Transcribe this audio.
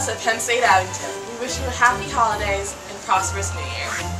us at Penn State Abington, we wish you a happy holidays and prosperous New Year.